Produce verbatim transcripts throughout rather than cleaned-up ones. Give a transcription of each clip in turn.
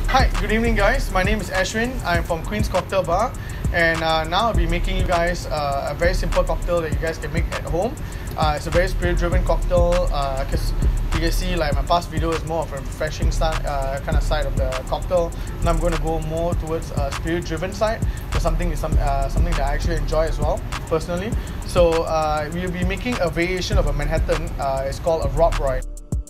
Hi, good evening guys. My name is Ashwin. I'm from Queen's Cocktail Bar, and uh, now I'll be making you guys uh, a very simple cocktail that you guys can make at home. Uh, it's a very spirit-driven cocktail because uh, you can see like my past video is more of a refreshing style, uh, kind of side of the cocktail. Now I'm going to go more towards a spirit-driven side. So something is some uh, something that I actually enjoy as well personally. So uh, we'll be making a variation of a Manhattan. Uh, it's called a Rob Roy.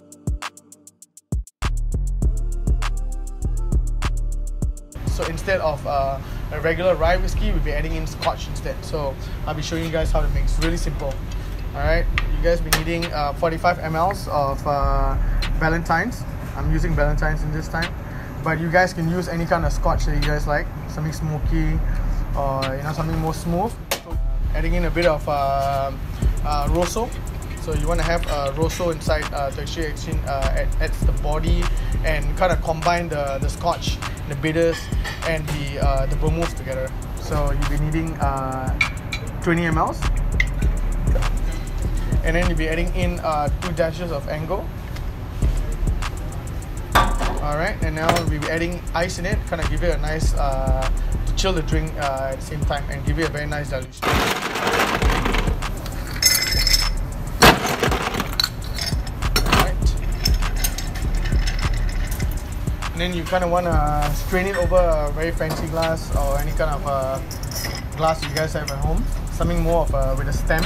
So instead of uh, a regular rye whiskey, we'll be adding in Scotch instead. So I'll be showing you guys how to make. It's really simple. Alright, you guys be needing uh, forty-five milliliters of uh, Valentine's. I'm using Valentine's in this time, but you guys can use any kind of Scotch that you guys like, something smoky or you know something more smooth. So adding in a bit of uh, uh, Rosso. So you want to have uh, Rosso inside uh, to actually, actually uh, add, adds the body and kind of combine the, the Scotch, the bitters and the, uh, the Vermouth together. So you'll be needing uh, twenty milliliters. And then you'll be adding in uh, two dashes of Ango. Alright, and now we'll be adding ice in it, kind of give it a nice, uh, to chill the drink uh, at the same time and give it a very nice dilution. And then you kind of want to strain it over a very fancy glass or any kind of uh, glass you guys have at home. Something more of a, with a stem.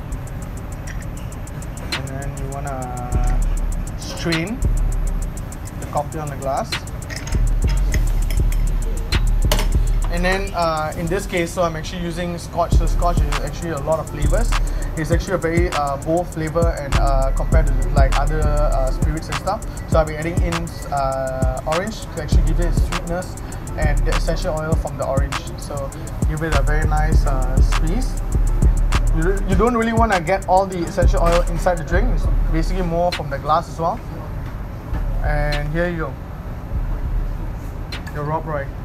And then you want to strain the cocktail on the glass. And then uh, in this case, so I'm actually using Scotch. So Scotch is actually a lot of flavors. It's actually a very uh, bold flavor and uh, compared to like other uh, spirits and stuff. So I'll be adding in uh, orange to actually give it sweetness and the essential oil from the orange. So give it a very nice uh, squeeze. You, you don't really want to get all the essential oil inside the drink. It's basically more from the glass as well. And here you go, your Rob Roy.